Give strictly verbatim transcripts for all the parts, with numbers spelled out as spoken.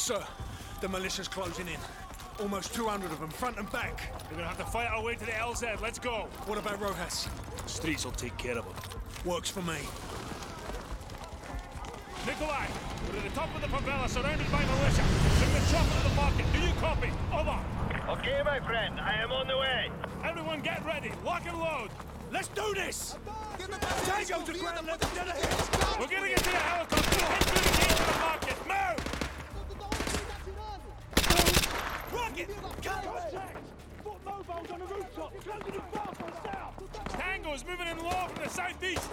sir. The militia's closing in. Almost two hundred of them, front and back. We're gonna have to fight our way to the L Z. Let's go. What about Rojas? The streets will take care of them. Works for me. Nikolai, we're at the top of the favela, surrounded by militia. Bring the chopper to the market. Do you copy? Over. Okay, my friend. I am on the way. Everyone get ready. Lock and load. Let's do this! Tango to ground level, get ahead! We're gonna get to the helicopter. Head through the gate to the market. Move! Rocket! Mobiles on the rooftop. Closing in fast on south. Tango's moving in low from the southeast.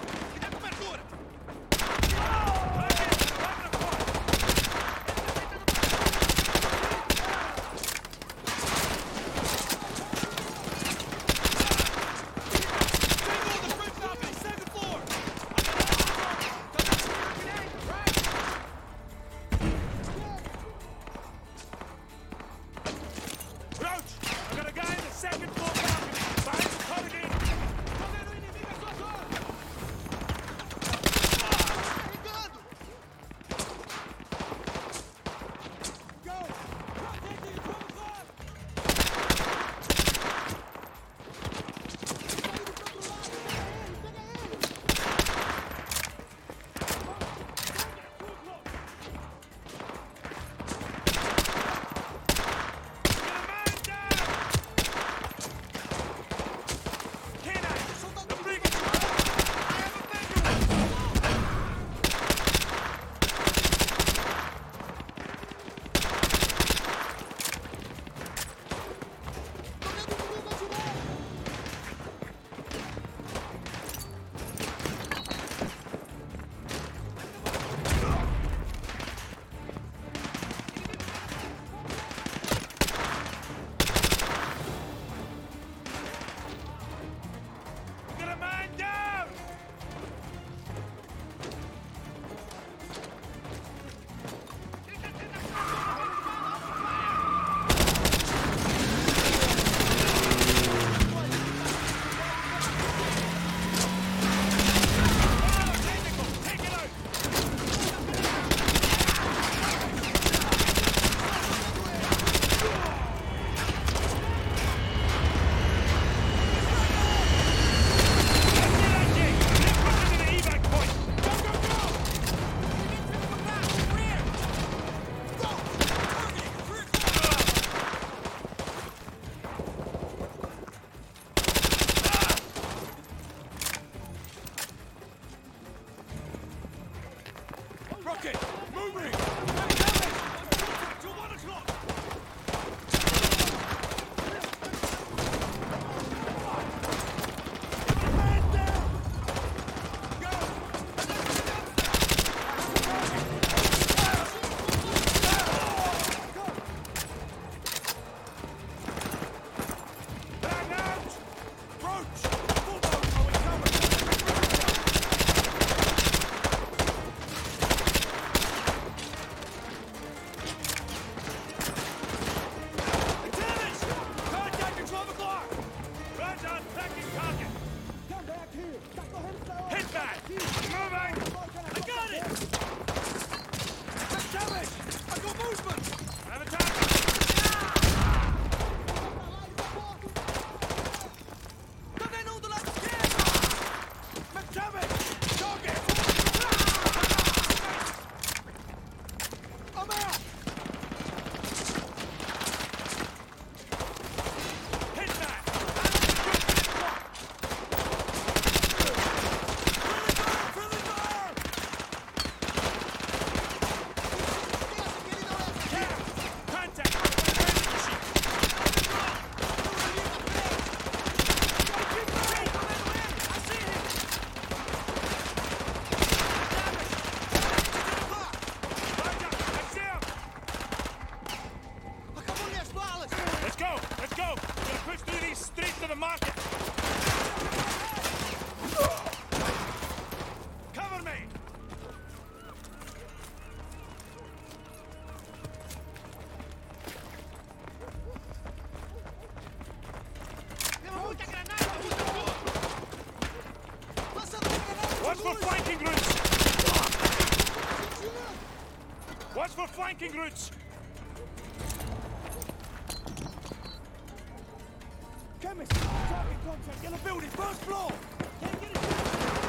Rocket! Moving! Watch for flanking routes! Watch for flanking routes! Chemist! Target contact! Yellow building! First floor! Can't get it!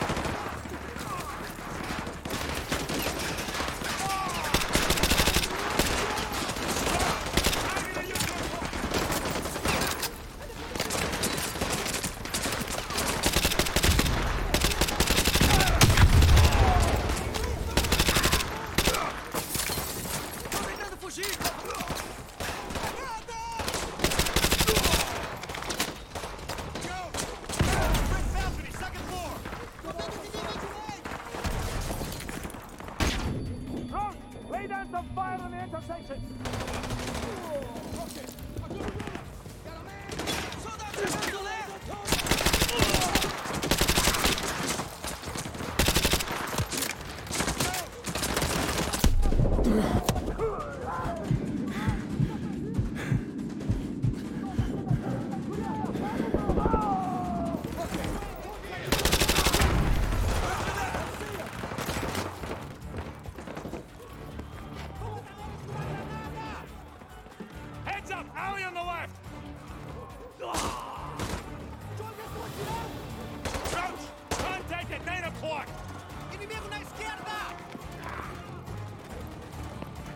Lay down some fire on the intersection! Heads up! Alley on the left! Crouch! Contact at nine o'clock! Inimigo na esquerda!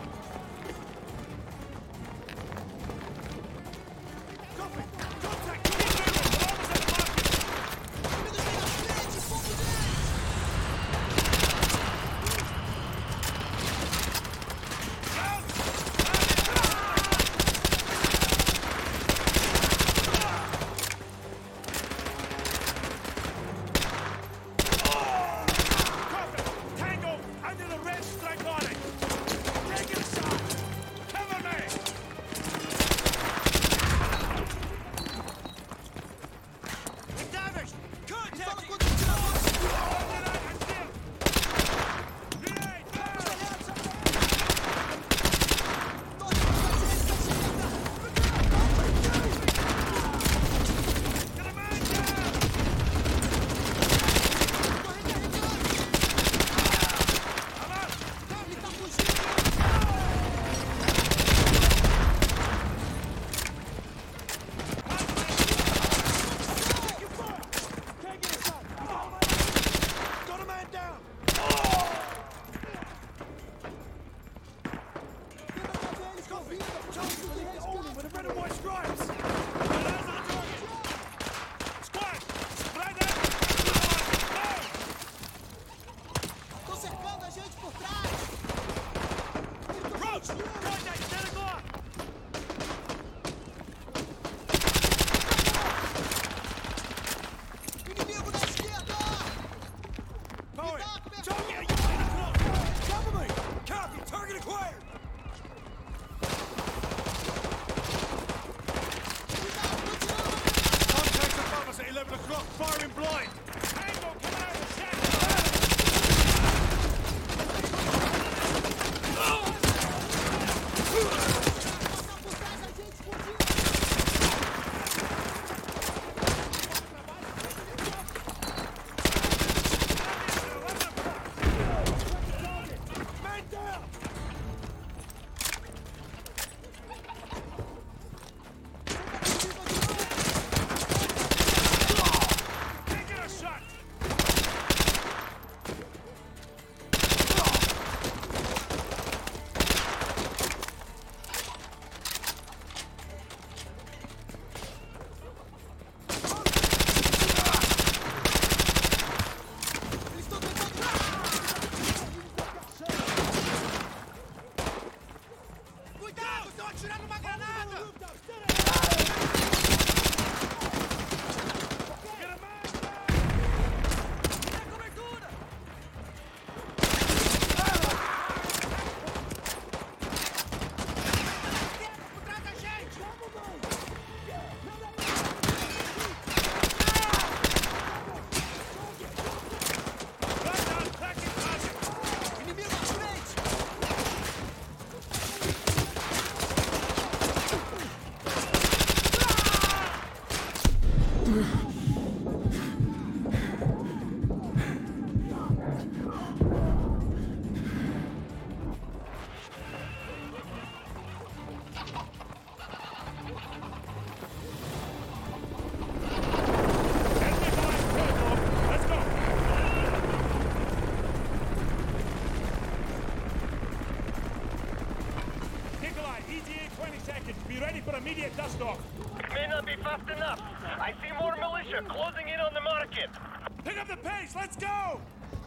seconds. Be ready for immediate dust-off. May not be fast enough. I see more militia closing in on the market. Pick up the pace. Let's go.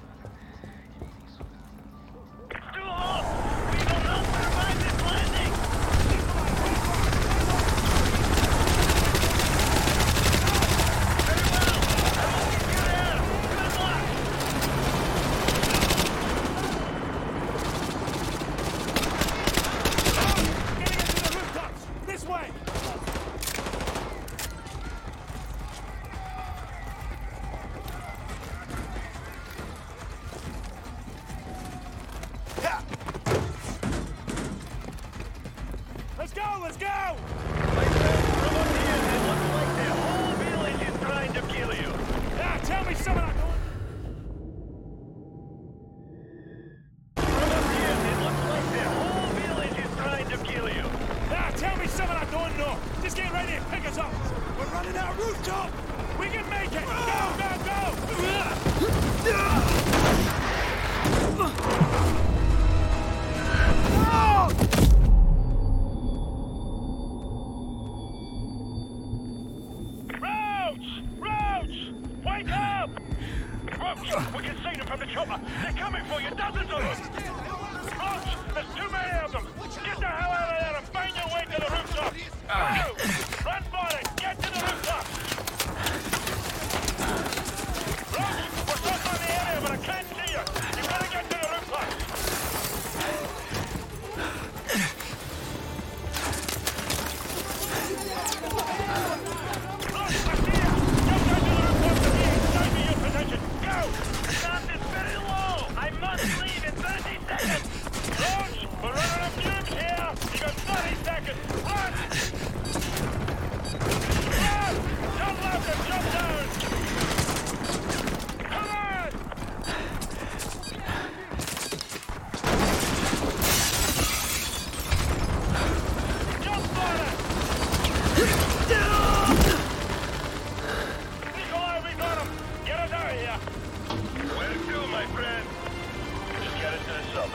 It's too hot. We will not survive this landing. Very well. I will get you there. Good luck. Getting into the rooftops. This way. Let's go, let's go! My friend, from up here, it looks like the whole village is trying to kill you. Yeah, tell me something I don't... From up here, it looks like the whole village is trying to kill you. Yeah, tell me something I don't know. Just get ready and pick us up. We're running out rooftop! We can make it! Go, go, go! Roach! Roach! Wake up! Roach, we can see them from the chopper. They're coming for you, dozens of them! Roach, there's too many of them! Get the hell out of there and bang your way to the rooftop! Roach, run for it! Get to the rooftop! Roach, we're stuck on the area, but I can't see you! You gotta get to the rooftop! Roach, I see you! Jump down to the rooftop to me inside me your position! Go! Sand is very low! I must leave in thirty seconds! Roach, we're running up fumes here! You got thirty seconds! Run! Run! Jump left and jump down! Come on! Jump for it! Nikolai, we got him! Get us out of here! Where to, my friend? Just get us to the sub.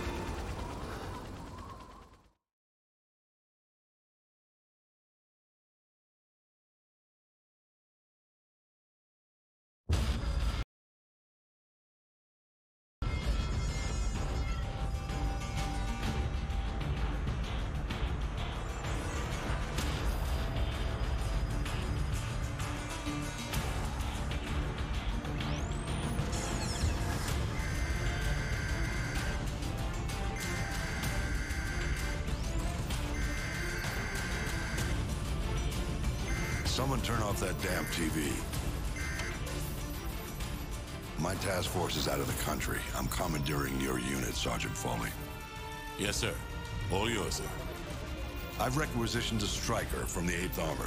Someone turn off that damn T V. My task force is out of the country. I'm commandeering your unit, Sergeant Foley. Yes, sir. All yours, sir. I've requisitioned a striker from the eighth Armored.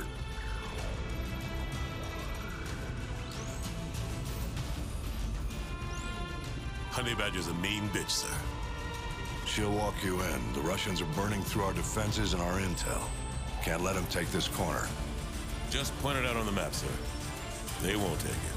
Honey Badger's a mean bitch, sir. She'll walk you in. The Russians are burning through our defenses and our intel. Can't let them take this corner. Just point it out on the map, sir. They won't take it.